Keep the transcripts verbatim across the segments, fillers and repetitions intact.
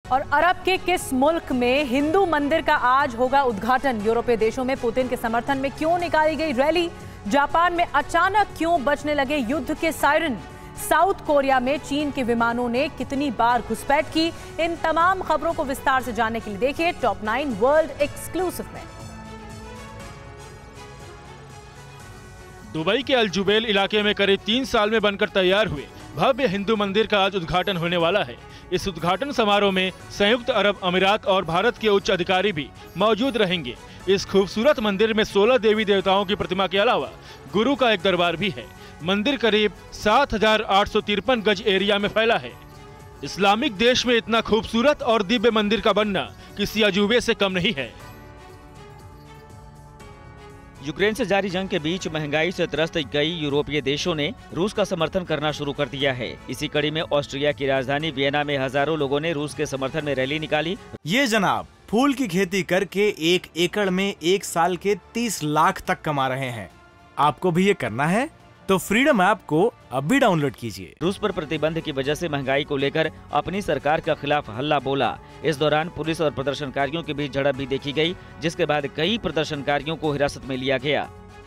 और अरब के किस मुल्क में हिंदू मंदिर का आज होगा उद्घाटन? यूरोपीय देशों में पुतिन के समर्थन में क्यों निकाली गई रैली? जापान में अचानक क्यों बजने लगे युद्ध के सायरन? साउथ कोरिया में चीन के विमानों ने कितनी बार घुसपैठ की? इन तमाम खबरों को विस्तार से जानने के लिए देखिए टॉप नाइन वर्ल्ड एक्सक्लूसिव में। दुबई के अल जुबैल इलाके में करीब तीन साल में बनकर तैयार हुए भव्य हिंदू मंदिर का आज उद्घाटन होने वाला है। इस उद्घाटन समारोह में संयुक्त अरब अमीरात और भारत के उच्च अधिकारी भी मौजूद रहेंगे। इस खूबसूरत मंदिर में सोलह देवी देवताओं की प्रतिमा के अलावा गुरु का एक दरबार भी है। मंदिर करीब सात हजार आठ सौ तिरपन गज एरिया में फैला है। इस्लामिक देश में इतना खूबसूरत और दिव्य मंदिर का बनना किसी अजूबे से कम नहीं है। यूक्रेन से जारी जंग के बीच महंगाई से त्रस्त कई यूरोपीय देशों ने रूस का समर्थन करना शुरू कर दिया है। इसी कड़ी में ऑस्ट्रिया की राजधानी वियना में हजारों लोगों ने रूस के समर्थन में रैली निकाली। ये जनाब फूल की खेती करके एक एकड़ में एक साल के तीस लाख तक कमा रहे हैं। आपको भी ये करना है तो फ्रीडम ऐप को अब भी डाउनलोड कीजिए। रूस पर प्रतिबंध की वजह से महंगाई को लेकर अपनी सरकार के खिलाफ हल्ला बोला। इस दौरान पुलिस और प्रदर्शनकारियों के बीच झड़प भी देखी गई, जिसके बाद कई प्रदर्शनकारियों को हिरासत में लिया गया।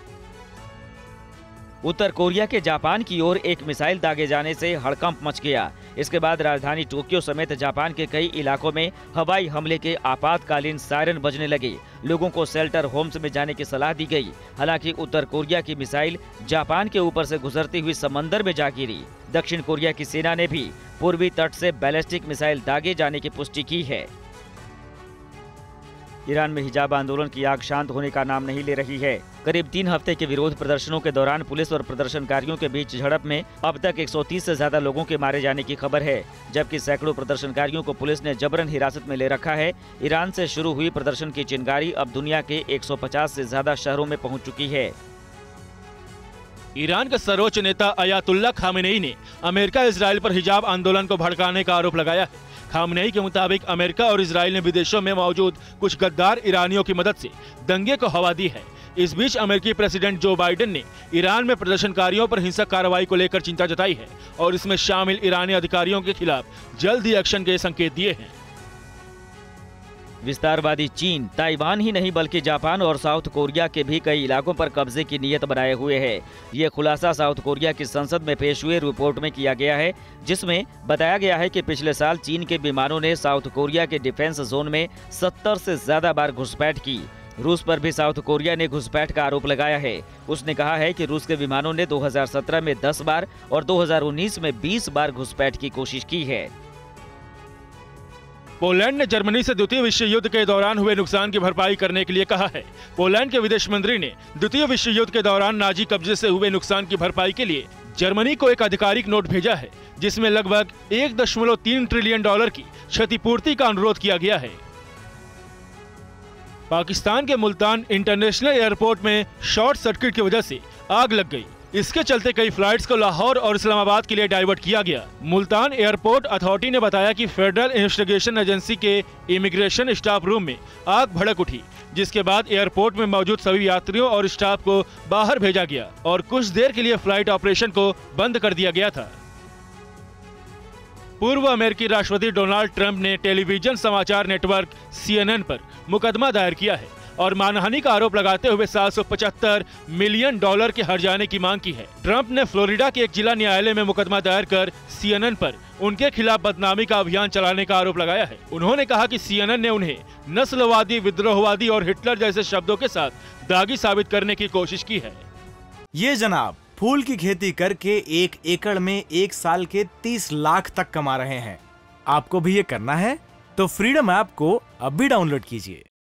उत्तर कोरिया के जापान की ओर एक मिसाइल दागे जाने से हड़कंप मच गया। इसके बाद राजधानी टोक्यो समेत जापान के कई इलाकों में हवाई हमले के आपातकालीन सायरन बजने लगे। लोगों को शेल्टर होम्स में जाने की सलाह दी गई। हालांकि उत्तर कोरिया की मिसाइल जापान के ऊपर से गुजरती हुई समंदर में जा गिरी। दक्षिण कोरिया की सेना ने भी पूर्वी तट से बैलिस्टिक मिसाइल दागे जाने की पुष्टि की है। ईरान में हिजाब आंदोलन की आग शांत होने का नाम नहीं ले रही है। करीब तीन हफ्ते के विरोध प्रदर्शनों के दौरान पुलिस और प्रदर्शनकारियों के बीच झड़प में अब तक एक सौ तीस से ज्यादा लोगों के मारे जाने की खबर है, जबकि सैकड़ों प्रदर्शनकारियों को पुलिस ने जबरन हिरासत में ले रखा है। ईरान से शुरू हुई प्रदर्शन की चिंगारी अब दुनिया के एक सौ पचास से ज्यादा शहरों में पहुँच चुकी है। ईरान के सर्वोच्च नेता अयातुल्ला खामेनेई ने अमेरिका इजराइल पर हिजाब आंदोलन को भड़काने का आरोप लगाया है। खामेनेई के मुताबिक अमेरिका और इजराइल ने विदेशों में मौजूद कुछ गद्दार ईरानियों की मदद से दंगे को हवा दी है। इस बीच अमेरिकी प्रेसिडेंट जो बाइडेन ने ईरान में प्रदर्शनकारियों पर हिंसक कार्रवाई को लेकर चिंता जताई है और इसमें शामिल ईरानी अधिकारियों के खिलाफ जल्द ही एक्शन के संकेत दिए हैं। विस्तारवादी चीन ताइवान ही नहीं बल्कि जापान और साउथ कोरिया के भी कई इलाकों पर कब्जे की नीयत बनाए हुए है। ये खुलासा साउथ कोरिया की संसद में पेश हुए रिपोर्ट में किया गया है, जिसमें बताया गया है कि पिछले साल चीन के विमानों ने साउथ कोरिया के डिफेंस जोन में सत्तर से ज्यादा बार घुसपैठ की। रूस पर भी साउथ कोरिया ने घुसपैठ का आरोप लगाया है। उसने कहा है कि रूस के विमानों ने दो हज़ार सत्रह में दस बार और दो हज़ार उन्नीस में बीस बार घुसपैठ की कोशिश की है। पोलैंड ने जर्मनी से द्वितीय विश्व युद्ध के दौरान हुए नुकसान की भरपाई करने के लिए कहा है। पोलैंड के विदेश मंत्री ने द्वितीय विश्व युद्ध के दौरान नाजी कब्जे से हुए नुकसान की भरपाई के लिए जर्मनी को एक आधिकारिक नोट भेजा है, जिसमें लगभग एक दशमलव तीन ट्रिलियन डॉलर की क्षतिपूर्ति का अनुरोध किया गया है। पाकिस्तान के मुल्तान इंटरनेशनल एयरपोर्ट में शॉर्ट सर्किट की वजह से आग लग गई। इसके चलते कई फ्लाइट्स को लाहौर और इस्लामाबाद के लिए डाइवर्ट किया गया। मुल्तान एयरपोर्ट अथॉरिटी ने बताया कि फेडरल इन्वेस्टिगेशन एजेंसी के इमिग्रेशन स्टाफ रूम में आग भड़क उठी, जिसके बाद एयरपोर्ट में मौजूद सभी यात्रियों और स्टाफ को बाहर भेजा गया और कुछ देर के लिए फ्लाइट ऑपरेशन को बंद कर दिया गया था। पूर्व अमेरिकी राष्ट्रपति डोनाल्ड ट्रंप ने टेलीविजन समाचार नेटवर्क सी एन एन पर मुकदमा दायर किया है और मानहानि का आरोप लगाते हुए सात सौ पचहत्तर मिलियन डॉलर के हर्जाने की मांग की है। ट्रंप ने फ्लोरिडा के एक जिला न्यायालय में मुकदमा दायर कर सी एन एन पर उनके खिलाफ बदनामी का अभियान चलाने का आरोप लगाया है। उन्होंने कहा कि सी एन एन ने उन्हें नस्लवादी, विद्रोहवादी और हिटलर जैसे शब्दों के साथ दागी साबित करने की कोशिश की है। ये जनाब फूल की खेती करके एक एकड़ में एक साल के तीस लाख तक कमा रहे हैं। आपको भी ये करना है तो फ्रीडम ऐप को अब भी डाउनलोड कीजिए।